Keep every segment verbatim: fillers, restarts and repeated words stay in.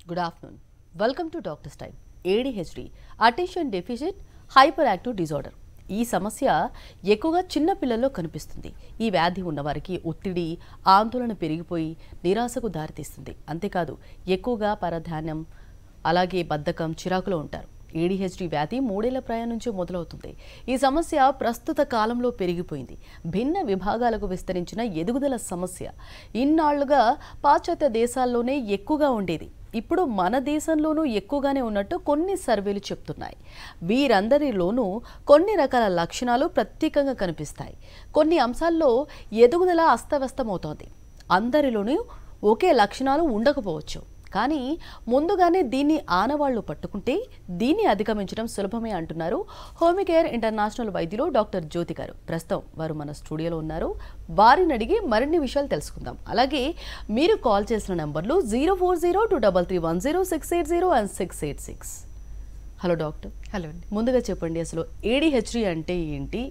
Good afternoon. Welcome to Doctor's Time. A D H D, Attention Deficit Hyperactive Disorder. ఈ సమస్య ఎక్కువగా చిన్న పిల్లల్లో కనిపిస్తుంది. ఈ వ్యాధి ఉన్నవారికి ఒత్తిడి, ఆందోళన పెరిగిపోయి నిరాశకు దారితీస్తుంది. అంతేకాదు ఎక్కువగా పరధ్యానం, అలాగే బద్ధకం, చిరాకులో ఉంటారు. A D H D వ్యాధి మూడేళ్ల ప్రాయం నుంచి మొదలవుతుంది. ఈ సమస్య ప్రస్తుత కాలంలో పెరిగిపోయింది. భిన్న విభాగాలకు విస్తరించిన ఎదుగుదల సమస్య ఇన్నాళ్లుగా పాశ్చాత్య దేశాల్లోనే ఎక్కువగా ఉండేది. ఇప్పుడు మన దేశంలోనూ ఎక్కువగానే ఉన్నట్టు కొన్ని సర్వేలు చెప్తున్నాయి. వీరందరిలోనూ కొన్ని రకాల లక్షణాలు ప్రత్యేకంగా కనిపిస్తాయి. కొన్ని అంశాల్లో ఎదుగుదల అస్తవ్యస్తమవుతోంది. అందరిలోనూ ఒకే లక్షణాలు ఉండకపోవచ్చు. కానీ ముందుగానే దీన్ని ఆనవాళ్లు పట్టుకుంటే దీన్ని అధిగమించడం సులభమే అంటున్నారు హోమికేర్ ఇంటర్నేషనల్ వైద్యులు డాక్టర్ జ్యోతి గారు. ప్రస్తుతం వారు మన స్టూడియోలో ఉన్నారు. వారిని అడిగి మరిన్ని విషయాలు తెలుసుకుందాం. అలాగే మీరు కాల్ చేసిన నంబర్లు zero four zero two double three one zero six eight zero and six eight six. Hello doctor. Hello అండి. ముందుగా చెప్పండి, అసలు A D H D అంటే ఏంటి,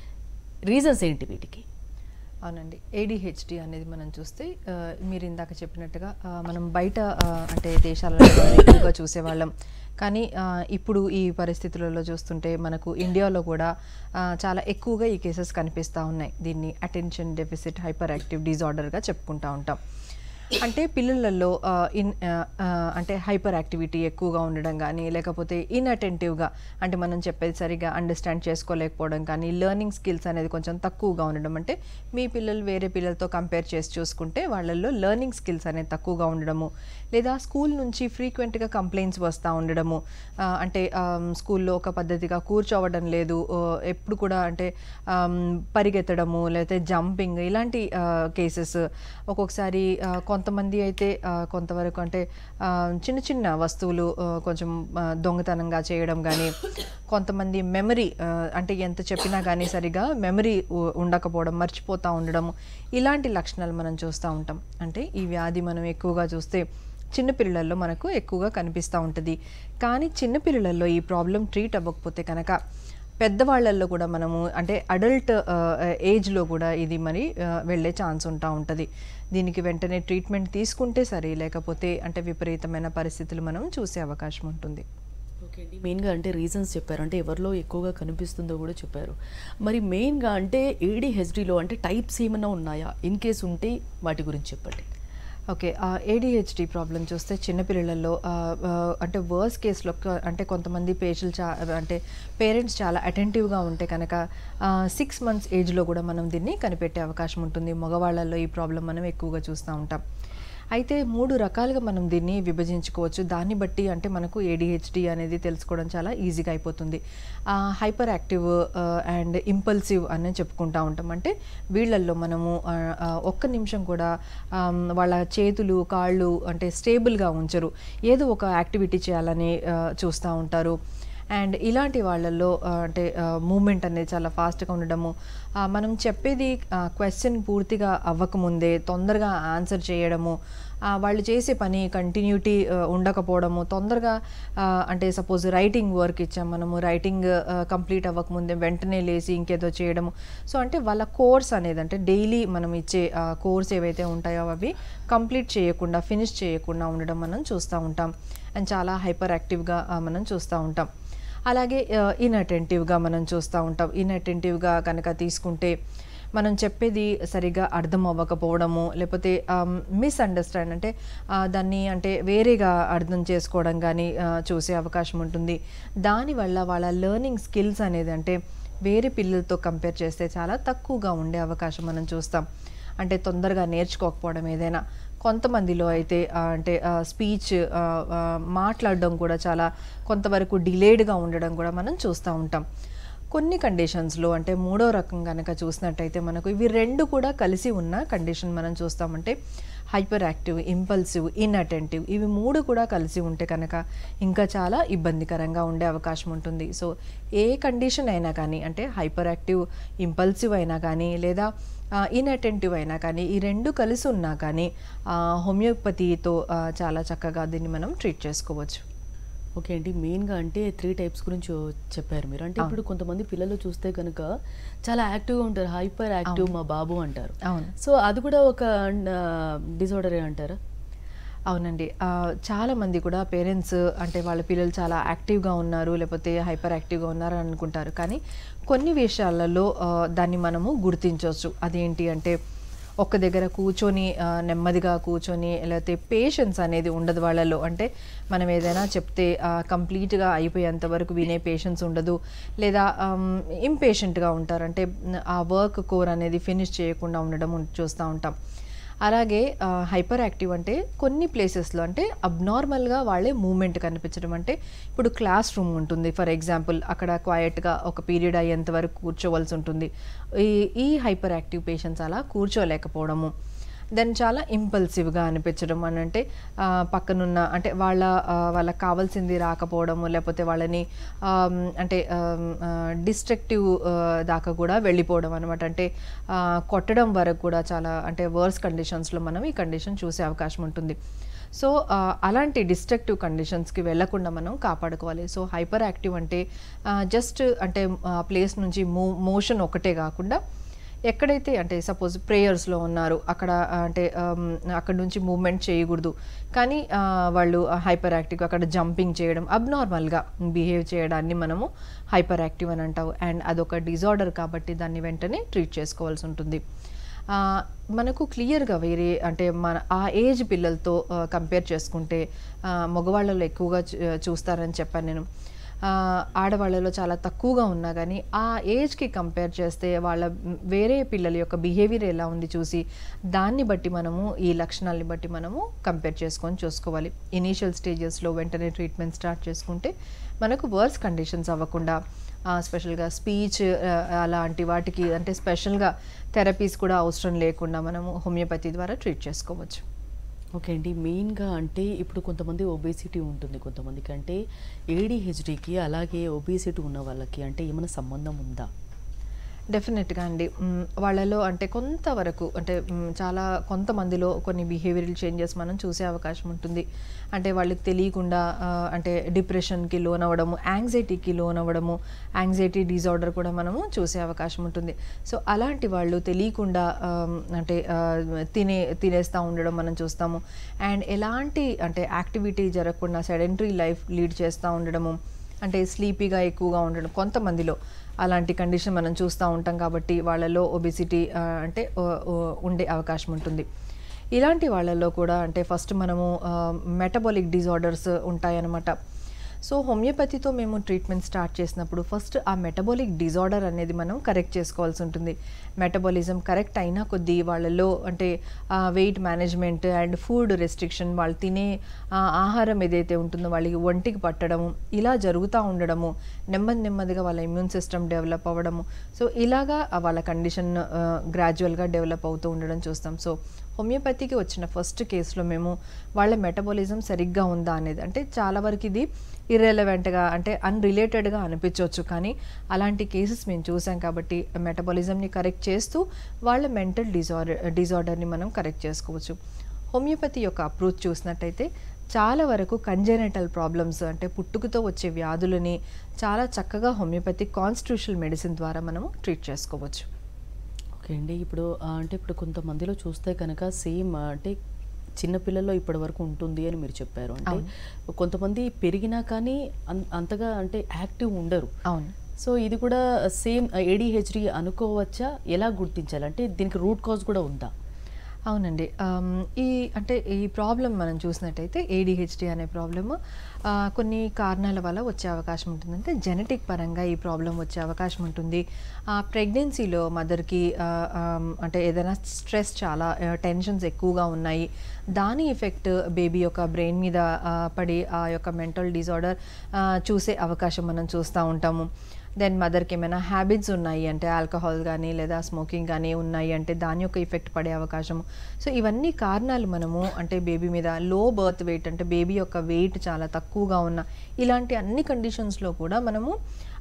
రీజన్స్ ఏంటి వీటికి? అవునండి, A D H D అనేది మనం చూస్తే మీరు ఇందాక చెప్పినట్టుగా మనం బయట అంటే దేశాలలో ఎక్కువగా చూసేవాళ్ళం. కానీ ఇప్పుడు ఈ పరిస్థితులలో చూస్తుంటే మనకు ఇండియాలో కూడా చాలా ఎక్కువగా ఈ కేసెస్ కనిపిస్తూ ఉన్నాయి. దీన్ని అటెన్షన్ డెఫిసిట్ హైపర్ యాక్టివ్ డిజార్డర్గా చెప్పుకుంటూ ఉంటాం. అంటే పిల్లలలో ఇన్ అంటే హైపర్ యాక్టివిటీ ఎక్కువగా ఉండడం కానీ, లేకపోతే ఇన్అటెంటివ్గా అంటే మనం చెప్పేది సరిగా అండర్స్టాండ్ చేసుకోలేకపోవడం కానీ, లెర్నింగ్ స్కిల్స్ అనేది కొంచెం తక్కువగా ఉండడం. అంటే మీ పిల్లలు వేరే పిల్లలతో కంపేర్ చేసి చూసుకుంటే వాళ్ళల్లో లెర్నింగ్ స్కిల్స్ అనేది తక్కువగా ఉండడము, లేదా స్కూల్ నుంచి ఫ్రీక్వెంట్గా కంప్లైంట్స్ వస్తూ ఉండడము. అంటే స్కూల్లో ఒక పద్ధతిగా కూర్చోవడం లేదు, ఎప్పుడు కూడా అంటే పరిగెత్తడము, లేకపోతే జంపింగ్, ఇలాంటి కేసెస్. ఒక్కొక్కసారి కొంతమంది అయితే కొంతవరకు అంటే చిన్న చిన్న వస్తువులు కొంచెం దొంగతనంగా చేయడం కానీ, కొంతమంది మెమరీ అంటే ఎంత చెప్పినా కానీ సరిగా మెమరీ ఉండకపోవడం, మర్చిపోతూ ఉండడం, ఇలాంటి లక్షణాలు మనం చూస్తూ ఉంటాం. అంటే ఈ వ్యాధి మనం ఎక్కువగా చూస్తే చిన్నపిల్లల్లో మనకు ఎక్కువగా కనిపిస్తూ ఉంటుంది. కానీ చిన్నపిల్లల్లో ఈ ప్రాబ్లం ట్రీట్ అవ్వకపోతే కనుక పెద్దవాళ్ళల్లో కూడా మనము అంటే అడల్ట్ ఏజ్లో కూడా ఇది మరి వెళ్ళే ఛాన్స్ ఉంటా ఉంటుంది. దీనికి వెంటనే ట్రీట్మెంట్ తీసుకుంటే సరే, లేకపోతే అంటే విపరీతమైన పరిస్థితులు మనం చూసే అవకాశం ఉంటుంది. ఓకే అండి, మెయిన్గా అంటే రీజన్స్ చెప్పారు, అంటే ఎవరిలో ఎక్కువగా కనిపిస్తుందో కూడా చెప్పారు. మరి మెయిన్గా అంటే A D H Dలో అంటే టైప్స్ ఏమైనా ఉన్నాయా? ఇన్ కేస్ ఉంటే వాటి గురించి చెప్పండి. Okay, A D H D problem చూస్తే చిన్నపిల్లలలో అంటే వర్స్ కేసులో అంటే కొంతమంది పేషెంట్లు చా అంటే పేరెంట్స్ చాలా అటెంటివ్గా ఉంటే కనుక సిక్స్ మంత్స్ ఏజ్లో కూడా మనం దీన్ని కనిపెట్టే అవకాశం ఉంటుంది. మగవాళ్ళల్లో ఈ ప్రాబ్లం మనం ఎక్కువగా చూస్తూ ఉంటాం. అయితే మూడు రకాలుగా మనం దీన్ని విభజించుకోవచ్చు. దాన్ని బట్టి అంటే మనకు A D H D అనేది తెలుసుకోవడం చాలా ఈజీగా అయిపోతుంది. హైపర్ యాక్టివ్ అండ్ ఇంపల్సివ్ అని చెప్పుకుంటూ ఉంటాం. అంటే వీళ్ళల్లో మనము ఒక్క నిమిషం కూడా వాళ్ళ చేతులు కాళ్ళు అంటే స్టేబుల్గా ఉంచరు, ఏదో ఒక యాక్టివిటీ చేయాలని చూస్తూ ఉంటారు. అండ్ ఇలాంటి వాళ్ళల్లో అంటే మూమెంట్ అనేది చాలా ఫాస్ట్గా ఉండడము, మనం చెప్పేది క్వశ్చన్ పూర్తిగా అవ్వకముందే తొందరగా ఆన్సర్ చేయడము, వాళ్ళు చేసే పని కంటిన్యూటీ ఉండకపోవడము, తొందరగా అంటే సపోజ్ రైటింగ్ వర్క్ ఇచ్చాం మనము, రైటింగ్ కంప్లీట్ అవ్వకముందే వెంటనే లేచి ఇంకేదో చేయడము. సో అంటే వాళ్ళ కోర్స్ అనేది అంటే డైలీ మనం ఇచ్చే కోర్స్ ఏవైతే ఉంటాయో అవి కంప్లీట్ చేయకుండా, ఫినిష్ చేయకుండా ఉండడం మనం చూస్తూ ఉంటాం. అండ్ చాలా హైపర్ యాక్టివ్గా మనం చూస్తూ ఉంటాం. అలాగే ఇన్అటెంటివ్గా మనం చూస్తూ ఉంటాం. ఇన్అటెంటివ్గా కనుక తీసుకుంటే మనం చెప్పేది సరిగా అర్థం అవ్వకపోవడము, లేకపోతే మిస్అండర్స్టాండ్ అంటే దాన్ని అంటే వేరేగా అర్థం చేసుకోవడం కానీ చూసే అవకాశం ఉంటుంది. దానివల్ల వాళ్ళ లెర్నింగ్ స్కిల్స్ అనేది అంటే వేరే పిల్లలతో కంపేర్ చేస్తే చాలా తక్కువగా ఉండే అవకాశం మనం చూస్తాం. అంటే తొందరగా నేర్చుకోకపోవడం ఏదైనా. కొంతమందిలో అయితే అంటే స్పీచ్ మాట్లాడడం కూడా చాలా కొంతవరకు డిలేడ్గా ఉండడం కూడా మనం చూస్తూ ఉంటాం. కొన్ని కండిషన్స్లో అంటే మూడో రకం కనుక చూసినట్టయితే మనకు ఇవి రెండు కూడా కలిసి ఉన్న కండిషన్ మనం చూస్తామంటే హైపర్ యాక్టివ్, ఇంపల్సివ్, ఇన్అటెంటివ్, ఇవి మూడు కూడా కలిసి ఉంటే కనుక ఇంకా చాలా ఇబ్బందికరంగా ఉండే అవకాశం ఉంటుంది. సో ఏ కండిషన్ అయినా కానీ అంటే హైపర్ యాక్టివ్, ఇంపల్సివ్ అయినా కానీ, లేదా ఇన్అటెంటివ్ అయినా కానీ, ఈ రెండు కలిసి ఉన్నా కానీ హోమియోపతితో చాలా చక్కగా దీన్ని మనం ట్రీట్ చేసుకోవచ్చు. ఓకే అండి, మెయిన్గా అంటే త్రీ టైప్స్ గురించి చెప్పారు మీరు. అంటే ఇప్పుడు కొంతమంది పిల్లలు చూస్తే కనుక చాలా యాక్టివ్గా ఉంటారు, హైపర్ యాక్టివ్ మా బాబు అంటారు. సో అది కూడా ఒక డిజార్డరే అంటారా? అవునండి. ఆహ్, చాలామంది కూడా పేరెంట్స్ అంటే వాళ్ళ పిల్లలు చాలా యాక్టివ్‌గా ఉన్నారు, లేపోతే హైపర్ యాక్టివ్‌గా ఉన్నారు అని అనుకుంటారు. కానీ కొన్ని విషయాలలో ఆహ్, దాన్ని మనము గుర్తించొచ్చు. అదేంటి అంటే ఒక్క దగ్గర కూర్చొని ఆహ్, నెమ్మదిగా కూర్చొని లేకపోతే పేషెన్స్ అనేది ఉండదు వాళ్ళలో. అంటే మనం ఏదైనా చెప్తే ఆహ్, కంప్లీట్‌గా అయిపోయేంత వరకు వినే పేషెన్స్ ఉండదు. లేదా ఆహ్, ఇంపేషెంట్‌గా ఉంటారు. అంటే ఆ వర్క్ కోర్ అనేది ఫినిష్ చేయకుండా ఉండడం చూస్తా ఉంటాం. అలాగే ఆహ్, హైపర్ యాక్టివ్ అంటే కొన్ని ప్లేసెస్‌లో అంటే అబ్నార్మల్‌గా వాళ్ళే మూవ్‌మెంట్ కనిపించడం. అంటే ఇప్పుడు క్లాస్ రూమ్ ఉంటుంది. ఫర్ ఎగ్జాంపుల్ అక్కడ క్వైట్‌గా ఒక పీరియడ్ అయ్యేంత వరకు కూర్చోవలసి ఉంటుంది. ఈ ఈ హైపర్ యాక్టివ్ పేషెంట్స్ అలా కూర్చోలేకపోవడము. దెన్ చాలా ఇంపల్సివ్‌గా అనిపించడం అనంటే ఆహ్, పక్కనున్న అంటే వాళ్ళ ఆహ్, వాళ్ళకి కావాల్సింది రాకపోవడము, లేపోతే వాళ్ళని ఆహ్, అంటే ఆహ్, ఆహ్, డిస్ట్రక్టివ్ ఆహ్, దాకా కూడా వెళ్ళిపోవడం అనమాట. అంటే ఆహ్, కొట్టడం వరకు కూడా చాలా అంటే వర్స్ కండిషన్స్‌లో మనం ఈ కండిషన్ చూసే అవకాశం ఉంటుంది. సో, ఆహ్, అలాంటి డిస్ట్రక్టివ్ కండిషన్స్‌కి వెళ్ళకుండా మనం కాపాడుకోవాలి. సో, హైపర్ యాక్టివ్ అంటే ఆహ్, జస్ట్ అంటే ఆహ్, ప్లేస్ నుంచి మూ మోషన్ ఒకటే కాకుండా ఎక్కడైతే అంటే సపోజ్ ప్రేయర్స్‌లో ఉన్నారు. అక్కడ ఆహ్, అంటే ఆహ్, అక్కడి నుంచి మూవ్‌మెంట్ చేయకూడదు. కానీ ఆహ్, వాళ్ళు హైపర్ యాక్టివ్ అక్కడ జంపింగ్ చేయడం, అబ్నార్మల్‌గా బిహేవ్ చేయడాన్ని మనము హైపర్ యాక్టివ్ అని అంటాం. అండ్ అదొక డిజార్డర్ కాబట్టి దాన్ని వెంటనే ట్రీట్ చేసుకోవాల్సి ఉంటుంది. ఆహ్, మనకు క్లియర్‌గా వేరే అంటే మన ఆ ఏజ్ పిల్లలతో ఆహ్, కంపేర్ చేసుకుంటే ఆహ్, మగవాళ్ళలో ఎక్కువగా చూ చూస్తారని చెప్పాను నేను. ఆహ్, ఆడవాళ్ళలో చాలా తక్కువగా ఉన్నా గానీ, ఆ ఏజ్‌కి కంపేర్ చేస్తే వాళ్ళ హ్మ్, వేరే పిల్లల యొక్క బిహేవియర్ ఎలా ఉంది చూసి, దాన్ని బట్టి మనము ఈ లక్షణాల్ని బట్టి మనము కంపేర్ చేసుకొని చూసుకోవాలి. ఇనీషియల్ స్టేజెస్‌లో వెంటనే ట్రీట్మెంట్ స్టార్ట్ చేసుకుంటే, మనకు వర్స్ కండిషన్స్ అవ్వకుండా ఆహ్, స్పెషల్‌గా స్పీచ్ ఆహ్, అలాంటి వాటికి అంటే స్పెషల్‌గా థెరపీస్ కూడా అవసరం లేకుండా మనము హోమియోపతి ద్వారా ట్రీట్ చేసుకోవచ్చు. ఓకే అండి. మెయిన్‌గా అంటే ఇప్పుడు కొంతమంది ఒబేసిటీ ఉంటుంది కొంతమందికి. అంటే ఏడీహెచ్‌డీకి అలాగే ఒబేసిటీ ఉన్న వాళ్ళకి అంటే ఏమైనా సంబంధం ఉందా? డెఫినెట్‌గా అండి. హ్మ్. వాళ్ళలో అంటే కొంతవరకు అంటే హ్మ్, చాలా కొంతమందిలో కొన్ని బిహేవియరల్ చేంజెస్ మనం చూసే అవకాశం ఉంటుంది. అంటే వాళ్ళకి తెలియకుండా ఆహ్, అంటే డిప్రెషన్‌కి లోనవ్వడము, యాంగ్జైటీకి లోనవ్వడము, యాంగ్జైటీ డిజార్డర్ కూడా మనము చూసే అవకాశం ఉంటుంది. సో, అలాంటి వాళ్ళు తెలియకుండా ఆహ్, అంటే ఆహ్, తినే తినేస్తా ఉండడం మనం చూస్తాము. అండ్ ఎలాంటి అంటే యాక్టివిటీ జరగకుండా సెడెంటరీ లైఫ్ లీడ్ చేస్తా ఉండడము, అంటే స్లీపీగా ఎక్కువగా ఉండడం కొంతమందిలో అలాంటి కండిషన్ మనం చూస్తూ ఉంటాం కాబట్టి వాళ్ళలో ఒబెసిటీ ఆహ్, అంటే ఓ ఓ ఉండే అవకాశం ఉంటుంది. ఇలాంటి వాళ్ళలో కూడా అంటే ఫస్ట్ మనము ఆహ్, మెటబాలిక్ డిజార్డర్స్ ఉంటాయన్నమాట. సో, హోమియోపతితో మేము ట్రీట్మెంట్ స్టార్ట్ చేసినప్పుడు ఫస్ట్ ఆ మెటబాలిక్ డిజార్డర్ అనేది మనం కరెక్ట్ చేసుకోవాల్సి ఉంటుంది. మెటబాలిజం కరెక్ట్ అయినా కొద్దీ వాళ్ళలో అంటే ah, weight management and food restriction వాళ్ళు తినే ఆహ్, ఆహారం ఏదైతే ఉంటుందో వాళ్ళకి ఒంటికి పట్టడము, ఇలా జరుగుతూ ఉండడము, నెమ్మది నెమ్మదిగా వాళ్ళ ఇమ్యూన్ సిస్టమ్ డెవలప్ అవ్వడము. సో, ఇలాగా వాళ్ళ కండిషన్ ఆహ్, గ్రాడ్యువల్‌గా డెవలప్ అవుతూ ఉండడం చూస్తాం. సో, హోమియోపతికి వచ్చిన ఫస్ట్ కేసులో మేము వాళ్ళ మెటబాలిజం సరిగ్గా ఉందా అనేది అంటే చాలా వరకు ఇది ఇర్రెలవెంట్‌గా అంటే అన్‌రిలేటెడ్‌గా అనిపించవచ్చు. కానీ అలాంటి కేసెస్ మేము చూసాం కాబట్టి మెటబాలిజంని కరెక్ట్ చేస్తూ వాళ్ళ మెంటల్ డిజార్డర్ డిజార్డర్‌ని మనం కరెక్ట్ చేసుకోవచ్చు. హోమియోపతి యొక్క అప్రోచ్ చూసినట్టయితే చాలా వరకు కంజెనిటల్ ప్రాబ్లమ్స్ అంటే పుట్టుకతో వచ్చే వ్యాధులని చాలా చక్కగా హోమియోపతి కాన్స్టిట్యూషనల్ మెడిసిన్ ద్వారా మనము ట్రీట్ చేసుకోవచ్చు. ఓకే అండి. ఇప్పుడు ఆహ్, అంటే ఇప్పుడు కొంతమందిలో చూస్తే కనుక సేమ్ అంటే చిన్న పిల్లల్లో ఇప్పటి వరకు ఉంటుంది అని మీరు చెప్పారు. అంటే అవును. కొంతమంది పెరిగినా కానీ అన్ అంతగా అంటే యాక్టివ్ ఉండరు. అవును. సో, ఇది కూడా సేమ్ ఏడీహెచ్‌డీ అనుకోవచ్చా? ఎలా గుర్తించాలి? అంటే దీనికి రూట్ కాజ్ కూడా ఉందా? అవునండి. ఆహ్, ఈ అంటే ఈ ప్రాబ్లమ్ మనం చూసినట్టయితే ఏడీహెచ్‌డీ అనే ప్రాబ్లము ఆహ్, కొన్ని కారణాల వల్ల వచ్చే అవకాశం ఉంటుంది. అంటే జెనెటిక్ పరంగా ఈ ప్రాబ్లమ్ వచ్చే అవకాశం ఉంటుంది. ఆహ్, ప్రెగ్నెన్సీలో మదర్‌కి ఆహ్, ఆహ్, అంటే ఏదైనా స్ట్రెస్ చాలా ఆహ్, టెన్షన్స్ ఎక్కువగా ఉన్నాయి. దాని ఎఫెక్ట్ బేబీ యొక్క బ్రెయిన్ మీద ఆహ్, పడి ఆ యొక్క మెంటల్ డిజార్డర్ ఆహ్, చూసే అవకాశం మనం చూస్తూ ఉంటాము. దెన్ మదర్‌కి ఏమైనా హ్యాబిట్స్ ఉన్నాయి అంటే ఆల్కహాల్ గానీ లేదా స్మోకింగ్ గానీ ఉన్నాయి అంటే దాని యొక్క ఎఫెక్ట్ పడే అవకాశం. సో, ఇవన్నీ కారణాలు మనము అంటే బేబీ మీద లో బర్త్ వెయిట్ అంటే బేబీ యొక్క వెయిట్ చాలా తక్కువగా ఉన్న ఇలాంటి అన్ని కండిషన్స్‌లో కూడా మనము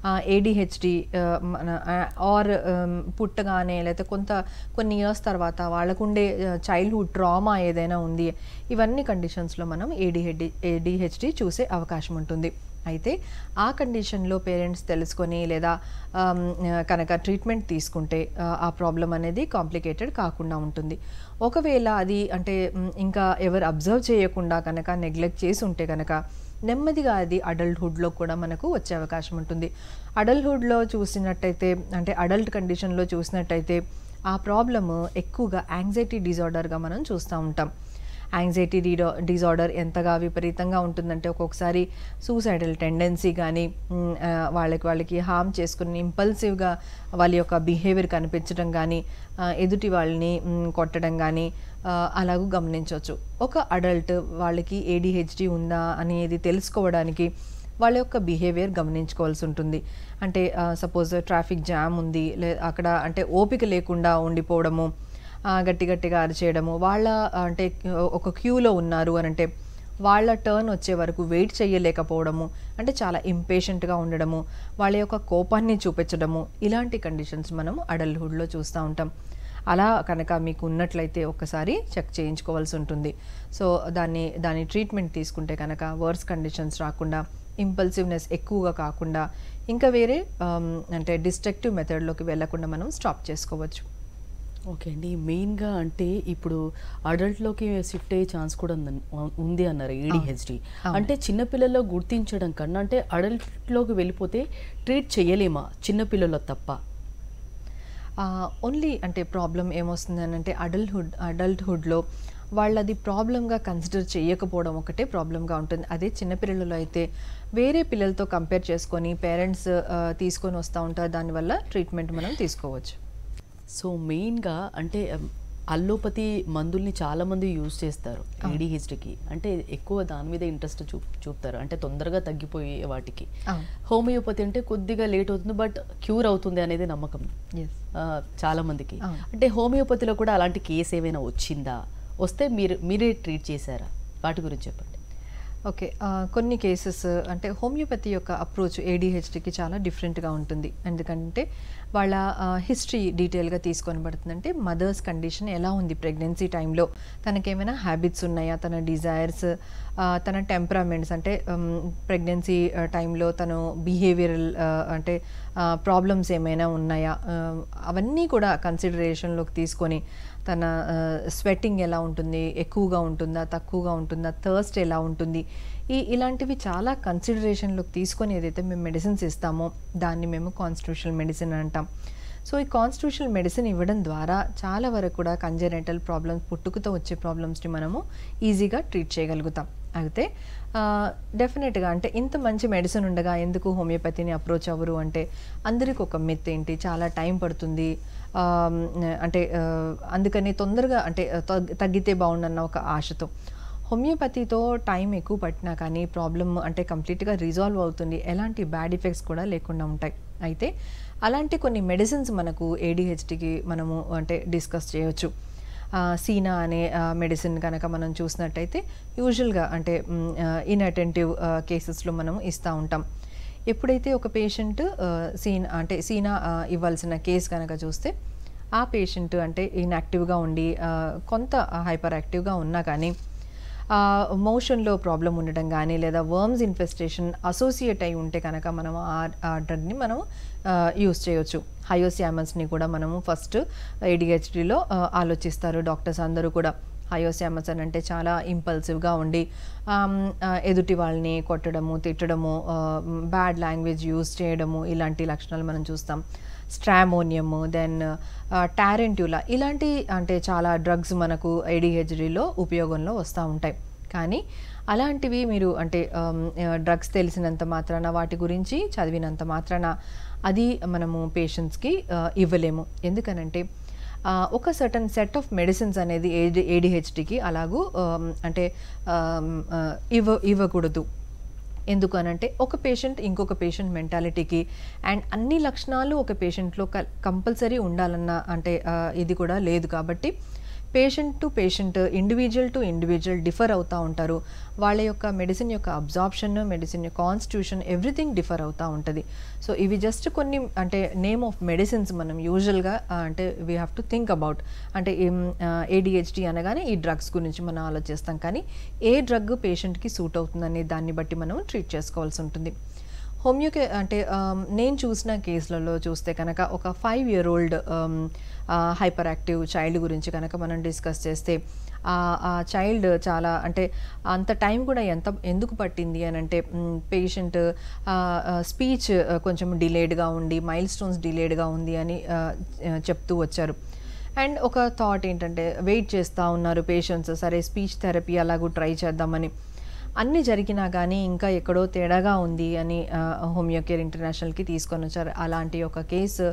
ఏడిహెచ్డి మన ఆర్ పుట్టగానే లేకపోతే కొంత కొన్ని ఇయర్స్ తర్వాత వాళ్ళకుండే చైల్డ్హుడ్ ట్రామా ఏదైనా ఉంది, ఇవన్నీ కండిషన్స్లో మనం ఏడిహెచ్డి ఏడిహెచ్డి చూసే అవకాశం ఉంటుంది. అయితే ఆ కండిషన్లో పేరెంట్స్ తెలుసుకొని లేదా కనుక ట్రీట్మెంట్ తీసుకుంటే ఆ ప్రాబ్లం అనేది కాంప్లికేటెడ్ కాకుండా ఉంటుంది. ఒకవేళ అది అంటే ఇంకా ఎవరు అబ్జర్వ్ చేయకుండా కనుక నెగ్లెక్ట్ చేసి ఉంటే కనుక నెమ్మదిగా అది అడల్ట్హుడ్లో కూడా మనకు వచ్చే అవకాశం ఉంటుంది. అడల్ట్హుడ్లో చూసినట్టయితే అంటే అడల్ట్ కండిషన్లో చూసినట్టయితే ఆ ప్రాబ్లము ఎక్కువగా యాంగ్జైటీ డిజార్డర్గా మనం చూస్తూ ఉంటాం. యాంగ్జైటీ డిడో డిజార్డర్ ఎంతగా విపరీతంగా ఉంటుందంటే ఒక్కొక్కసారి సూసైడల్ టెండెన్సీ కానీ వాళ్ళకి వాళ్ళకి హార్మ్ చేసుకుని ఇంపల్సివ్గా వాళ్ళ యొక్క బిహేవియర్ కనిపించడం కానీ ఎదుటి వాళ్ళని కొట్టడం కానీ అలాగూ గమనించవచ్చు. ఒక అడల్ట్ వాళ్ళకి ఏడిహెచ్డి ఉందా అనేది తెలుసుకోవడానికి వాళ్ళ యొక్క బిహేవియర్ గమనించుకోవాల్సి ఉంటుంది. అంటే సపోజ్ ట్రాఫిక్ జామ్ ఉంది, లే అక్కడ అంటే ఓపిక లేకుండా ఉండిపోవడము, గట్టి గట్టిగా అరిచేయడము, వాళ్ళ అంటే ఒక క్యూలో ఉన్నారు అని అంటే వాళ్ళ టర్న్ వచ్చే వరకు వెయిట్ చేయలేకపోవడము, అంటే చాలా ఇంపేషెంట్గా ఉండడము, వాళ్ళ యొక్క కోపాన్ని చూపించడము, ఇలాంటి కండిషన్స్ మనం అడల్ట్హుడ్లో చూస్తూ ఉంటాం. అలా కనుక మీకు ఉన్నట్లయితే ఒక్కసారి చెక్ చేయించుకోవాల్సి ఉంటుంది. సో దాన్ని దాని ట్రీట్మెంట్ తీసుకుంటే కనుక వర్స్ కండిషన్స్ రాకుండా, ఇంపల్సివ్నెస్ ఎక్కువగా కాకుండా, ఇంకా వేరే అంటే డిస్ట్రక్టివ్ మెథడ్లోకి వెళ్లకుండా మనం స్టాప్ చేసుకోవచ్చు. ఓకే అండి. మెయిన్గా అంటే ఇప్పుడు అడల్ట్లోకి షిఫ్ట్ అయ్యే ఛాన్స్ కూడా ఉంది అన్నారు ఏడిహెచ్డి. అంటే చిన్నపిల్లల్లో గుర్తించడం కన్నా అంటే అడల్ట్లోకి వెళ్ళిపోతే ట్రీట్ చేయలేమా చిన్నపిల్లల్లో తప్ప? ఓన్లీ అంటే ప్రాబ్లం ఏమొస్తుంది అని అంటే అడల్ట్హుడ్ అడల్ట్హుడ్లో వాళ్ళది ప్రాబ్లంగా కన్సిడర్ చేయకపోవడం ఒకటే ప్రాబ్లంగా ఉంటుంది. అదే చిన్నపిల్లలలో అయితే వేరే పిల్లలతో కంపేర్ చేసుకొని పేరెంట్స్ తీసుకొని వస్తూ ఉంటారు, దానివల్ల ట్రీట్మెంట్ మనం తీసుకోవచ్చు. సో మెయిన్గా అంటే అల్లోపతి మందుల్ని చాలామంది యూజ్ చేస్తారు ఏడిహెచ్డికి, అంటే ఎక్కువ దాని మీద ఇంట్రెస్ట్ చూ చూపుతారు అంటే తొందరగా తగ్గిపోయే వాటికి. హోమియోపతి అంటే కొద్దిగా లేట్ అవుతుంది బట్ క్యూర్ అవుతుంది అనేది నమ్మకం చాలామందికి. అంటే హోమియోపతిలో కూడా అలాంటి కేసు ఏమైనా వచ్చిందా? వస్తే మీరు మీరే ట్రీట్ చేశారా? వాటి గురించి చెప్పండి. ఓకే, కొన్ని కేసెస్ అంటే హోమియోపతి యొక్క అప్రోచ్ ఏడిహెచ్డికి చాలా డిఫరెంట్గా ఉంటుంది. ఎందుకంటే వాళ్ళ హిస్టరీ డీటెయిల్గా తీసుకొని పడుతుందంటే మదర్స్ కండిషన్ ఎలా ఉంది ప్రెగ్నెన్సీ టైంలో, తనకేమైనా హ్యాబిట్స్ ఉన్నాయా, తన డిజైర్స్, తన టెంపరామెంట్స్ అంటే ప్రెగ్నెన్సీ టైంలో తను బిహేవియరల్ అంటే ప్రాబ్లమ్స్ ఏమైనా ఉన్నాయా, అవన్నీ కూడా కన్సిడరేషన్లోకి తీసుకొని తన స్వెట్టింగ్ ఎలా ఉంటుంది, ఎక్కువగా ఉంటుందా తక్కువగా ఉంటుందా, థర్స్ట్ ఎలా ఉంటుంది, ఈ ఇలాంటివి చాలా కన్సిడరేషన్లోకి తీసుకొని ఏదైతే మేము మెడిసిన్స్ ఇస్తామో దాన్ని మేము కాన్స్టిట్యూషనల్ మెడిసిన్ అంటాం. సో ఈ కాన్స్టిట్యూషనల్ మెడిసిన్ ఇవ్వడం ద్వారా చాలా వరకు కూడా కంజెనైటల్ ప్రాబ్లమ్స్, పుట్టుకతో వచ్చే ప్రాబ్లమ్స్ని మనము ఈజీగా ట్రీట్ చేయగలుగుతాం. అయితే డెఫినెట్గా అంటే ఇంత మంచి మెడిసిన్ ఉండగా ఎందుకు హోమియోపతిని అప్రోచ్ అవ్వరు అంటే అందరికి ఒక మిత్ ఏంటి, చాలా టైం పడుతుంది అంటే అందుకని తొందరగా అంటే తగ్గితే బాగుండన్న ఒక ఆశతో. హోమియోపతితో టైం ఎక్కువ పట్టినా కానీ ప్రాబ్లమ్ అంటే కంప్లీట్గా రిజాల్వ్ అవుతుంది, ఎలాంటి బ్యాడ్ ఎఫెక్ట్స్ కూడా లేకుండా ఉంటాయి. అయితే అలాంటి కొన్ని మెడిసిన్స్ మనకు ఏడిహెచ్డికి మనము అంటే డిస్కస్ చేయవచ్చు. సీనా అనే మెడిసిన్ కనుక మనం చూసినట్టయితే యూజువల్గా అంటే ఇన్అటెంటివ్ కేసెస్లో మనం ఇస్తూ ఉంటాం. ఎప్పుడైతే ఒక పేషెంట్ సీనా అంటే సీనా ఇవ్వాల్సిన కేసు కనుక చూస్తే ఆ పేషెంట్ అంటే ఇన్యాక్టివ్గా ఉండి కొంత హైపర్ యాక్టివ్గా ఉన్నా కానీ మోషన్లో ప్రాబ్లం ఉండడం కానీ లేదా వర్మ్స్ ఇన్ఫెస్టేషన్ అసోసియేట్ అయి ఉంటే కనుక మనం ఆ డ్రగ్ని మనం యూస్ చేయవచ్చు. హయోసియామస్ని కూడా మనము ఫస్ట్ ఏడిహెచ్డిలో ఆలోచిస్తారు డాక్టర్స్ అందరూ కూడా. హయోసియామస్ అని అంటే చాలా ఇంపల్సివ్గా ఉండి ఎదుటి వాళ్ళని కొట్టడము, తిట్టడము, బ్యాడ్ లాంగ్వేజ్ యూజ్ చేయడము, ఇలాంటి లక్షణాలు మనం చూస్తాం. స్ట్రామోనియము, దెన్ టారెంట్యులా, ఇలాంటి అంటే చాలా డ్రగ్స్ మనకు ఏడిహెచ్డిలో ఉపయోగంలో వస్తూ ఉంటాయి. కానీ అలాంటివి మీరు అంటే డ్రగ్స్ తెలిసినంత మాత్రాన, వాటి గురించి చదివినంత మాత్రాన అది మనము పేషెంట్స్కి ఇవ్వలేము. ఎందుకనంటే ఒక సర్టన్ సెట్ ఆఫ్ మెడిసిన్స్ అనేది ఏడి ఏడిహెచ్డికి అలాగూ అంటే ఇవ్వ ఇవ్వకూడదు. ఎందుకు అనంటే ఒక పేషెంట్ ఇంకొక పేషెంట్ మెంటాలిటీకి అండ్ అన్ని లక్షణాలు ఒక పేషెంట్లో కంపల్సరీ ఉండాలన్న అంటే ఇది కూడా లేదు. కాబట్టి patient to patient, individual to individual differ అవుతూ ఉంటారు. వాళ్ళ యొక్క మెడిసిన్ యొక్క అబ్జార్ప్షన్, మెడిసిన్ యొక్క కాన్స్టిట్యూషన్ ఎవ్రీథింగ్ డిఫర్ అవుతూ ఉంటుంది. సో ఇవి జస్ట్ కొన్ని అంటే నేమ్ ఆఫ్ మెడిసిన్స్ మనం యూజువల్గా అంటే we have to think about. అంటే ఏడిహెచ్డి అనగానే ఈ డ్రగ్స్ గురించి మనం ఆలోచిస్తాం, కానీ ఏ డ్రగ్ పేషెంట్కి సూట్ అవుతుందనే దాన్ని బట్టి మనం ట్రీట్ చేసుకోవాల్సి ఉంటుంది. హోమియోకే అంటే నేను చూసిన కేసులలో చూస్తే కనుక ఒక five year old hyperactive child గురించి కనుక మనం డిస్కస్ చేస్తే, ఆ చైల్డ్ చాలా అంటే అంత టైం కూడా ఎంత ఎందుకు పట్టింది అని అంటే పేషెంట్ స్పీచ్ కొంచెం డిలేడ్గా ఉండి, మైల్ స్టోన్స్ డిలేడ్గా ఉంది అని చెప్తూ వచ్చారు. అండ్ ఒక థాట్ ఏంటంటే వెయిట్ చేస్తూ ఉన్నారు పేషెంట్స్, సరే స్పీచ్ థెరపీ అలాగూ ట్రై చేద్దామని. అన్నీ జరిగినా కానీ ఇంకా ఎక్కడో తేడాగా ఉంది అని హోమియోకేర్ ఇంటర్నేషనల్కి తీసుకొని వచ్చారు. అలాంటి ఒక కేసు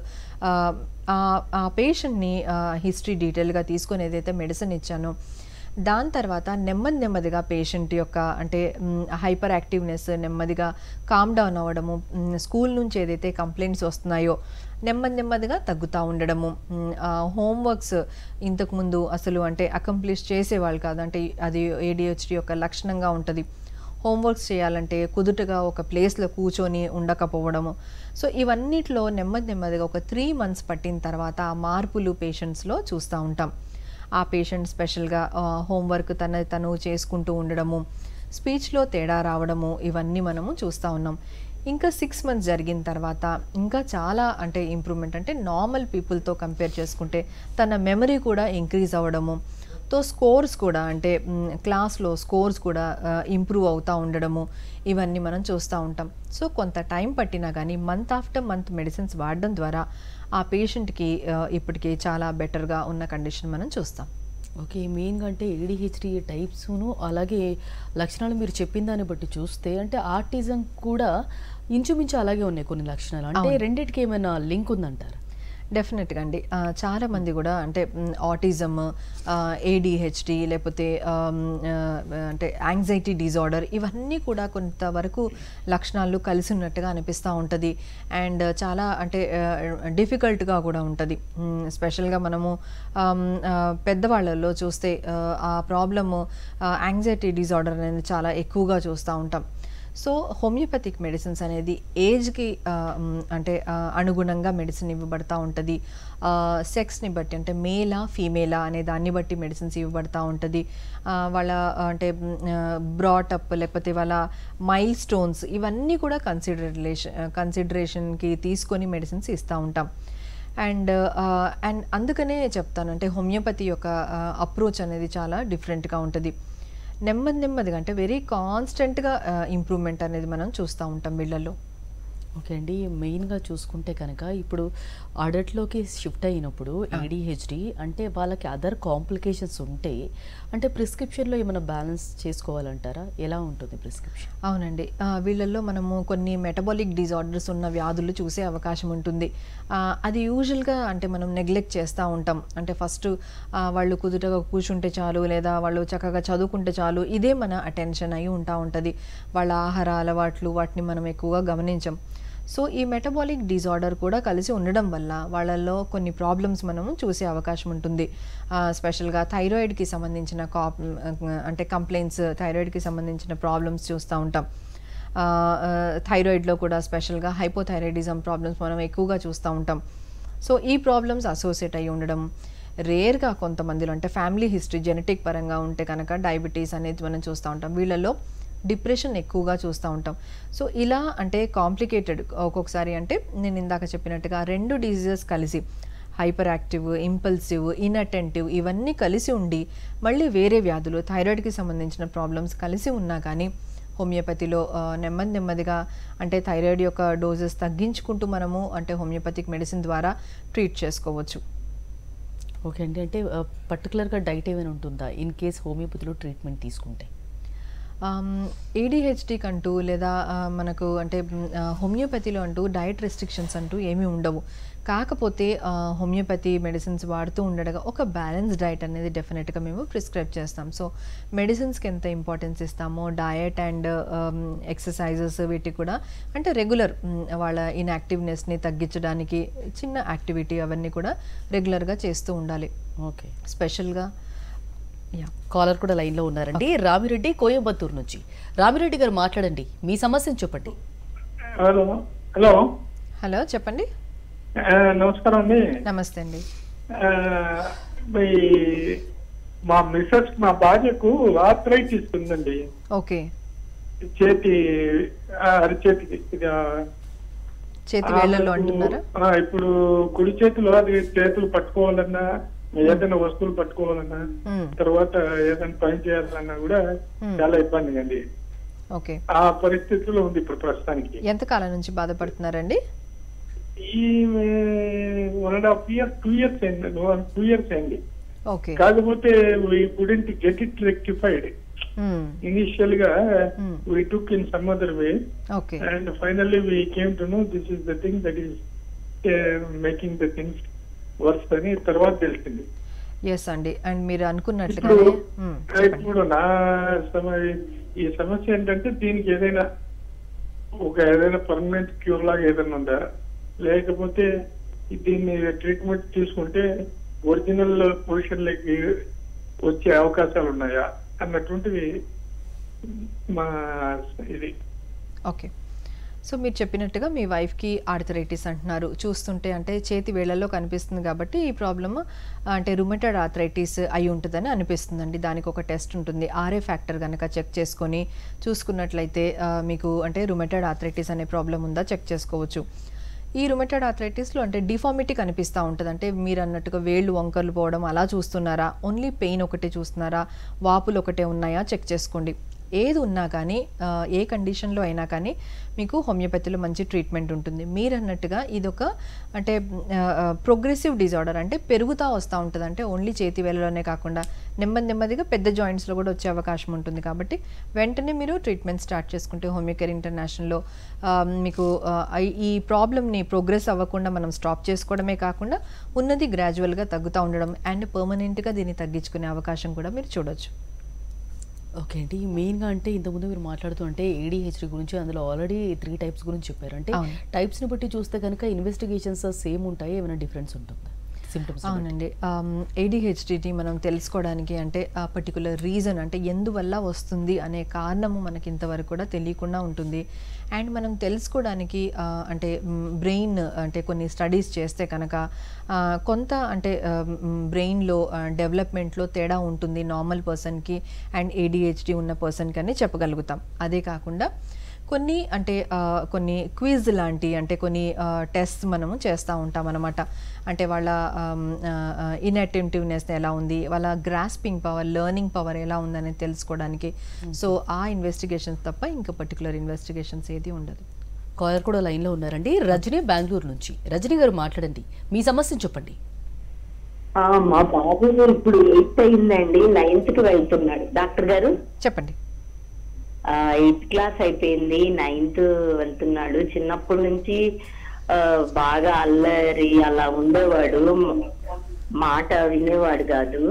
ఆ పేషెంట్ని హిస్టరీ డీటెయిల్గా తీసుకొని ఏదైతే మెడిసిన్ ఇచ్చానో దాని తర్వాత నెమ్మది నెమ్మదిగా పేషెంట్ యొక్క అంటే హైపర్ యాక్టివ్నెస్ నెమ్మదిగా కామ్ డౌన్ అవ్వడము, స్కూల్ నుంచి ఏదైతే కంప్లైంట్స్ వస్తున్నాయో నెమ్మది నెమ్మదిగా తగ్గుతూ ఉండడము, హోంవర్క్స్ ఇంతకుముందు అసలు అంటే అకంప్లిష్ చేసేవాళ్ళు కాదు, అంటే అది ఏడిహెచ్డి యొక్క లక్షణంగా ఉంటుంది. హోంవర్క్స్ చేయాలంటే కుదుటగా ఒక ప్లేస్లో కూర్చొని ఉండకపోవడము. సో ఇవన్నిట్లో నెమ్మది నెమ్మదిగా ఒక త్రీ మంత్స్ పట్టిన తర్వాత ఆ మార్పులు పేషెంట్స్లో చూస్తూ ఉంటాం. ఆ పేషెంట్ స్పెషల్గా హోంవర్క్ తన తను చేసుకుంటూ ఉండడము, స్పీచ్లో తేడా రావడము, ఇవన్నీ మనము చూస్తూ ఉన్నాం. ఇంకా సిక్స్ మంత్స్ జరిగిన తర్వాత ఇంకా చాలా అంటే ఇంప్రూవ్మెంట్, అంటే నార్మల్ పీపుల్తో కంపేర్ చేసుకుంటే తన మెమరీ కూడా ఇంక్రీజ్ అవ్వడము, తో స్కోర్స్ కూడా అంటే క్లాస్లో స్కోర్స్ కూడా ఇంప్రూవ్ అవుతూ ఉండడము, ఇవన్నీ మనం చూస్తూ ఉంటాం. సో కొంత టైం పట్టినా కానీ మంత్ ఆఫ్టర్ మంత్ మెడిసిన్స్ వాడడం ద్వారా ఆ పేషెంట్కి ఇప్పటికీ చాలా బెటర్గా ఉన్న కండిషన్ మనం చూస్తాం. ఓకే, మెయిన్గా అంటే ఏడిహెచ్డి టైప్స్ను అలాగే లక్షణాలు మీరు చెప్పిన దాన్ని బట్టి చూస్తే అంటే ఆర్టిజం కూడా ఇంచుమించు అలాగే ఉన్నాయి కొన్ని లక్షణాలు. అంటే రెండింటికి ఏమైనా లింక్ ఉందంటారు? డెఫినెట్గా అండి. చాలామంది కూడా అంటే ఆటిజం, ఏడిహెచ్డి లేకపోతే అంటే యాంగ్జైటీ డిజార్డర్, ఇవన్నీ కూడా కొంతవరకు లక్షణాలు కలిసి ఉన్నట్టుగా అనిపిస్తూ ఉంటుంది. అండ్ చాలా అంటే డిఫికల్ట్గా కూడా ఉంటుంది. స్పెషల్గా మనము పెద్దవాళ్ళల్లో చూస్తే ఆ ప్రాబ్లము యాంగ్జైటీ డిజార్డర్ అనేది చాలా ఎక్కువగా చూస్తూ ఉంటాం. సో హోమియోపతిక్ మెడిసిన్స్ అనేది ఏజ్కి అంటే అనుగుణంగా మెడిసిన్ ఇవ్వబడతా ఉంటుంది. సెక్స్ని బట్టి అంటే మేలా ఫీమేలా అనే దాన్ని బట్టి మెడిసిన్స్ ఇవ్వబడతా ఉంటుంది. వాళ్ళ అంటే బ్రాటప్ లేకపోతే వాళ్ళ మైల్ స్టోన్స్ ఇవన్నీ కూడా కన్సిడరేషన్ కన్సిడరేషన్కి తీసుకొని మెడిసిన్స్ ఇస్తూ ఉంటాం. అండ్ అండ్ అందుకనే చెప్తాను, అంటే హోమియోపతి యొక్క అప్రోచ్ అనేది చాలా డిఫరెంట్గా ఉంటుంది. నెమ్మది నెమ్మదిగా అంటే వెరీ కాన్స్టెంట్గా ఇంప్రూవ్మెంట్ అనేది మనం చూస్తూ ఉంటాం వీళ్ళల్లో. ఓకే అండి, మెయిన్గా చూసుకుంటే కనుక ఇప్పుడు అడల్ట్లోకి షిఫ్ట్ అయినప్పుడు ఏడిహెచ్డి అంటే వాళ్ళకి అదర్ కాంప్లికేషన్స్ ఉంటే అంటే ప్రిస్క్రిప్షన్లో ఏమైనా బ్యాలెన్స్ చేసుకోవాలంటారా? ఎలా ఉంటుంది ప్రిస్క్రిప్షన్? అవునండి, వీళ్ళల్లో మనము కొన్ని మెటబాలిక్ డిజార్డర్స్ ఉన్న వ్యాధులు చూసే అవకాశం ఉంటుంది. అది యూజువల్గా అంటే మనం నెగ్లెక్ట్ చేస్తూ ఉంటాం. అంటే ఫస్ట్ వాళ్ళు కుదుటగా కూర్చుంటే చాలు, లేదా వాళ్ళు చక్కగా చదువుకుంటే చాలు, ఇదే మన అటెన్షన్ అయి ఉంటా ఉంటుంది. వాళ్ళ ఆహార అలవాట్లు వాటిని మనం ఎక్కువగా గమనించం. సో ఈ మెటబాలిక్ డిజార్డర్ కూడా కలిసి ఉండడం వల్ల వాళ్ళల్లో కొన్ని ప్రాబ్లమ్స్ మనము చూసే అవకాశం ఉంటుంది. స్పెషల్గా థైరాయిడ్కి సంబంధించిన కా అంటే కంప్లైంట్స్, థైరాయిడ్కి సంబంధించిన ప్రాబ్లమ్స్ చూస్తూ ఉంటాం. థైరాయిడ్లో కూడా స్పెషల్గా హైపోథైరాయిడిజం ప్రాబ్లమ్స్ మనం ఎక్కువగా చూస్తూ ఉంటాం. సో ఈ ప్రాబ్లమ్స్ అసోసియేట్ అయ్యి ఉండడం, రేర్గా కొంతమందిలో అంటే ఫ్యామిలీ హిస్టరీ జెనెటిక్ పరంగా ఉంటే కనుక డయాబెటీస్ అనేది మనం చూస్తూ ఉంటాం. వీళ్ళల్లో డిప్రెషన్ ఎక్కువగా చూస్తూ ఉంటాం. సో ఇలా అంటే కాంప్లికేటెడ్ ఒక్కొక్కసారి అంటే నేను ఇందాక చెప్పినట్టుగా రెండు డిజీజెస్ కలిసి హైపర్ యాక్టివ్, ఇంపల్సివ్, ఇన్అటెంటివ్ ఇవన్నీ కలిసి ఉండి మళ్ళీ వేరే వ్యాధులు థైరాయిడ్కి సంబంధించిన ప్రాబ్లమ్స్ కలిసి ఉన్నా కానీ హోమియోపతిలో నెమ్మది నెమ్మదిగా అంటే థైరాయిడ్ యొక్క డోసెస్ తగ్గించుకుంటూ మనము అంటే హోమియోపతిక్ మెడిసిన్ ద్వారా ట్రీట్ చేసుకోవచ్చు. ఓకే అండి, అంటే పర్టికులర్గా డైట్ ఏమైనా ఉంటుందా ఇన్ కేస్ హోమియోపతిలో ట్రీట్మెంట్ తీసుకుంటే? ఏడిహెచ్డికి అంటూ లేదా మనకు అంటే హోమియోపతిలో అంటూ డయట్ రెస్ట్రిక్షన్స్ అంటూ ఏమీ ఉండవు. కాకపోతే హోమియోపతి మెడిసిన్స్ వాడుతూ ఉండగా ఒక బ్యాలెన్స్ డయట్ అనేది డెఫినెట్గా మేము ప్రిస్క్రైబ్ చేస్తాం. సో మెడిసిన్స్కి ఎంత ఇంపార్టెన్స్ ఇస్తామో డయట్ అండ్ ఎక్సర్సైజెస్ వీటికి కూడా అంటే రెగ్యులర్ వాళ్ళ ఇన్యాక్టివ్నెస్ని తగ్గించడానికి చిన్న యాక్టివిటీ అవన్నీ కూడా రెగ్యులర్గా చేస్తూ ఉండాలి. ఓకే, స్పెషల్గా కాలర్ కూడా లైన్ లో ఉన్నారండి. రామిరెడ్డి కోయంబత్తూరు నుంచి. రామిరెడ్డి గారు మాట్లాడండి, మీ సమస్యను చెప్పండి. హలో హలో హలో చెప్పండి. నమస్కారం అండి. నమస్తే అండి. మా మిస్సెస్ మా భార్యకు ఆర్థరైటిస్ ఉందండి. ఓకే. చేతి అరిచేతికి చేతి వేళ్ళలో అంటున్నారా? ఇప్పుడు కుడి చేతిలో అది చేతులు పట్టుకోవాలన్నా, ఏదైనా వస్తువులు పట్టుకోవాలన్నా, తర్వాత ఏదైనా పని చేయాలన్నా కూడా చాలా ఇబ్బంది అండి. ఓకే. ఆ పరిస్థితిలో ఉంది ఇప్పుడు ప్రస్తుతానికి. ఎంత కాలం నుంచి బాధపడుతున్నారండి? ఈ one and half year two years అయింది టూ ఇయర్స్ అయింది ఓకే. కాకపోతే we couldn't get it rectified. Initially గా we took in some other way. Okay. And finally we came to know this is the thing that is uh, making the things worse అని తర్వాత తెలిసింది. Yes అండి. And మీరు అనుకున్నట్లుగానే ఇప్పుడు నా ఈ సమస్య ఏంటంటే దీనికి ఏదైనా ఒక ఏదైనా పర్మనెంట్ క్యూర్ లాగా ఏదైనా ఉందా, లేకపోతే దీన్ని ట్రీట్మెంట్ తీసుకుంటే ఒరిజినల్ పొజిషన్ లకి వచ్చే అవకాశాలు ఉన్నాయా అన్నటువంటిది మా ఇది. ఓకే. సో మీరు చెప్పినట్టుగా మీ వైఫ్కి ఆర్థరైటిస్ అంటున్నారు. చూస్తుంటే అంటే చేతి వేళ్లలో కనిపిస్తుంది కాబట్టి ఈ ప్రాబ్లమ్ అంటే రుమటైడ్ ఆర్థరైటిస్ అయి ఉంటుందని అనిపిస్తుందండి. దానికి ఒక టెస్ట్ ఉంటుంది. ఆర్ఏ ఫ్యాక్టర్ కనుక చెక్ చేసుకొని చూసుకున్నట్లయితే మీకు అంటే రుమటైడ్ ఆర్థరైటిస్ అనే ప్రాబ్లం ఉందా చెక్ చేసుకోవచ్చు. ఈ రుమటైడ్ ఆర్థరైటిస్లో అంటే డిఫార్మిటీ కనిపిస్తూ ఉంటుంది. అంటే మీరు అన్నట్టుగా వేళ్ళు వంకర్లు పోవడం అలా చూస్తున్నారా, ఓన్లీ పెయిన్ ఒకటే చూస్తున్నారా, వాపులు ఒకటే ఉన్నాయా చెక్ చేసుకోండి. ఏది ఉన్నా కానీ ఏ కండిషన్లో అయినా కానీ మీకు హోమియోపతిలో మంచి ట్రీట్మెంట్ ఉంటుంది. మీరు అన్నట్టుగా ఇదొక అంటే ప్రోగ్రెసివ్ డిజార్డర్, అంటే పెరుగుతూ వస్తూ ఉంటుంది. అంటే ఓన్లీ చేతి వేళలోనే కాకుండా నెమ్మది నెమ్మదిగా పెద్ద జాయింట్స్లో కూడా వచ్చే అవకాశం ఉంటుంది. కాబట్టి వెంటనే మీరు ట్రీట్మెంట్ స్టార్ట్ చేసుకుంటే హోమియోకేర్ ఇంటర్నేషనల్లో మీకు ఈ ప్రాబ్లమ్ని ప్రోగ్రెస్ అవ్వకుండా మనం స్టాప్ చేసుకోవడమే కాకుండా ఉన్నది గ్రాడ్యువల్గా తగ్గుతూ ఉండడం అండ్ పర్మనెంట్గా దీన్ని తగ్గించుకునే అవకాశం కూడా మీరు చూడొచ్చు. ఓకే అండి. మెయిన్గా అంటే ఇంతకుముందు మీరు మాట్లాడుతూ అంటే ఏడీహెచ్డీ గురించి అందులో ఆల్రెడీ త్రీ టైప్స్ గురించి చెప్పారు. అంటే టైప్స్ని బట్టి చూస్తే కనుక ఇన్వెస్టిగేషన్స్ సేమ్ ఉంటాయి, ఏమైనా డిఫరెన్స్ ఉంటుందా సిమ్టమ్స్? అవునండి. ఏడీహెచ్డీని మనం తెలుసుకోవడానికి అంటే ఆ పర్టికులర్ రీజన్ అంటే ఎందువల్ల వస్తుంది అనే కారణము మనకి ఇంతవరకు కూడా తెలియకుండా ఉంటుంది. అండ్ మనం తెలుసుకోవడానికి అంటే బ్రెయిన్ అంటే కొన్ని స్టడీస్ చేస్తే కనుక కొంత అంటే బ్రెయిన్లో డెవలప్మెంట్లో తేడా ఉంటుంది నార్మల్ పర్సన్కి అండ్ ఏడీహెచ్డీ ఉన్న పర్సన్కి అని చెప్పగలుగుతాం. అదే కాకుండా కొన్ని అంటే కొన్ని క్విజ్ లాంటి అంటే కొన్ని టెస్ట్ మనము చేస్తూ ఉంటాం అన్నమాట. అంటే వాళ్ళ ఇన్అటెంటివ్నెస్ ఎలా ఉంది, వాళ్ళ గ్రాస్పింగ్ పవర్, లెర్నింగ్ పవర్ ఎలా ఉందని తెలుసుకోవడానికి. సో ఆ ఇన్వెస్టిగేషన్స్ తప్ప ఇంకా పర్టికులర్ ఇన్వెస్టిగేషన్స్ ఏది ఉండదు. కాలర్ కూడా లైన్లో ఉన్నారండి. రజనీ బెంగళూరు నుంచి. రజనీ గారు మాట్లాడండి, మీ సమస్యను చెప్పండి. మా బాబు ఇప్పుడు ఎయిత్ అయిందండి, నైన్త్ కి వెళ్తున్నాడు. డాక్టర్ గారు చెప్పండి. ఎయిత్ క్లాస్ అయిపోయింది, నైన్త్ వెళ్తున్నాడు. చిన్నప్పటి నుంచి బాగా అల్లరి అలా ఉండేవాడు, మాట వినేవాడు కాదు.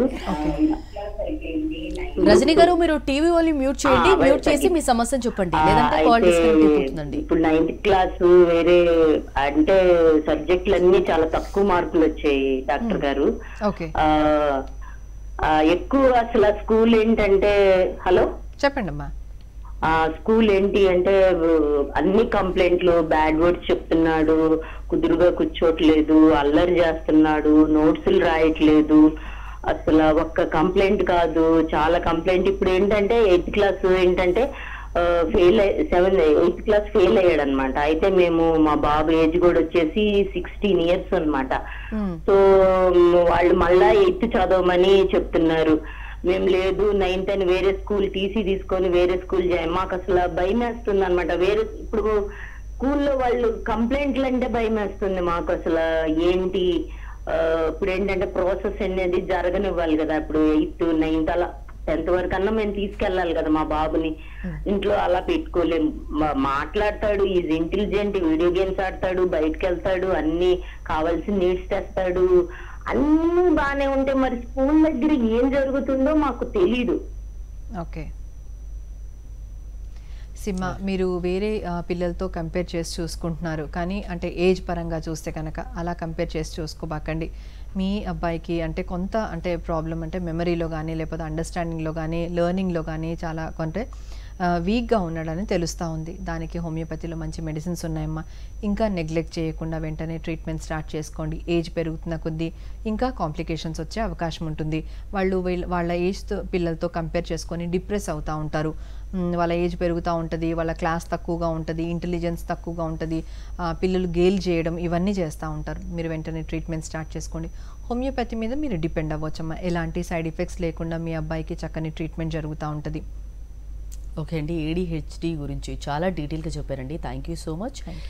రజనీ గారు మీరు టీవీ వాల్యూమ్ మ్యూట్ చేయండి, మ్యూట్ చేసి మీ సమస్యను చెప్పండి, లేదంటే కాల్ డిస్కనెక్ట్ అయిపోతుందండి. ఇప్పుడు నైన్త్ క్లాస్ వేరే అంటే సబ్జెక్టులు అన్ని చాలా తక్కువ మార్కులు వచ్చాయి డాక్టర్ గారు. ఎక్కువ అసలు స్కూల్ ఏంటంటే హలో చెప్పండి అమ్మా. స్కూల్ ఏంటి అంటే అన్ని కంప్లైంట్లు, బ్యాడ్ వర్డ్స్ చెప్తున్నాడు, కుదురుగా కూర్చోట్లేదు, అల్లరి చేస్తున్నాడు, నోట్స్లు రాయట్లేదు. అసలు ఒక్క కంప్లైంట్ కాదు, చాలా కంప్లైంట్. ఇప్పుడు ఏంటంటే ఎయిత్ క్లాస్ ఏంటంటే fail seven eighth class fail అయ్యాడు అనమాట. అయితే మేము మా బాబు ఏజ్ కూడా వచ్చేసి సిక్స్టీన్ ఇయర్స్ అనమాట. సో వాళ్ళు మళ్ళా ఎయిత్ చదవమని చెప్తున్నారు. మేము లేదు నైన్త్ అని వేరే స్కూల్ టీసీ తీసుకొని వేరే స్కూల్ జాయిన్. మాకు అసలు భయం వేస్తుంది అనమాట. వేరే ఇప్పుడు స్కూల్లో వాళ్ళు కంప్లైంట్లు అంటే భయం వేస్తుంది మాకు. అసలు ఏంటి ఇప్పుడు ఏంటంటే ప్రాసెస్ అనేది జరగనివ్వాలి కదా. ఇప్పుడు ఎయిత్ నైన్త్ అలా టెన్త్ వరకు అన్నా మేము తీసుకెళ్లాలి కదా మా బాబుని. ఇంట్లో అలా పెట్టుకోలేము. మాట్లాడతాడు, ఈజ్ ఇంటెలిజెంట్, వీడియో గేమ్స్ ఆడతాడు, బయటకు వెళ్తాడు, అన్ని కావాల్సిన నీడ్స్ తెస్తాడు, అన్ని బానే ఉంటే మరి స్కూల్ దగ్గర ఏం జరుగుతుందో మాకు తెలీదు. ఓకే సిమ్మ, మీరు వేరే పిల్లలతో కంపేర్ చేసి చూసుకుంటున్నారు, కానీ అంటే ఏజ్ పరంగా చూస్తే కనుక అలా కంపేర్ చేసి చూసుకోబాకండి. మీ అబ్బాయికి అంటే కొంత అంటే ప్రాబ్లం అంటే మెమరీలో కానీ లేకపోతే అండర్స్టాండింగ్లో కానీ లెర్నింగ్లో కానీ చాలా కొంటే వీక్గా ఉన్నాడని తెలుస్తూ ఉంది. దానికి హోమియోపతిలో మంచి మెడిసిన్స్ ఉన్నాయమ్మా. ఇంకా నెగ్లెక్ట్ చేయకుండా వెంటనే ట్రీట్మెంట్ స్టార్ట్ చేసుకోండి. ఏజ్ పెరుగుతున్న కొద్దీ ఇంకా కాంప్లికేషన్స్ వచ్చే అవకాశం ఉంటుంది. వాళ్ళు వాళ్ళ ఏజ్తో పిల్లలతో కంపేర్ చేసుకొని డిప్రెస్ అవుతూ ఉంటారు. వాళ్ళ ఏజ్ పెరుగుతూ ఉంటుంది, వాళ్ళ క్లాస్ తక్కువగా ఉంటుంది, ఇంటెలిజెన్స్ తక్కువగా ఉంటుంది, పిల్లలు గేల్ చేయడం ఇవన్నీ చేస్తూ ఉంటారు. మీరు వెంటనే ట్రీట్మెంట్ స్టార్ట్ చేసుకోండి. హోమియోపతి మీద మీరు డిపెండ్ అవ్వచ్చమ్మా. ఎలాంటి సైడ్ ఎఫెక్ట్స్ లేకుండా మీ అబ్బాయికి చక్కని ట్రీట్మెంట్ జరుగుతూ ఉంటుంది. ఓకే అండి, ఏడీహెచ్డీ గురించి చాలా డీటెయిల్గా చెప్పారండి. Thank you so much.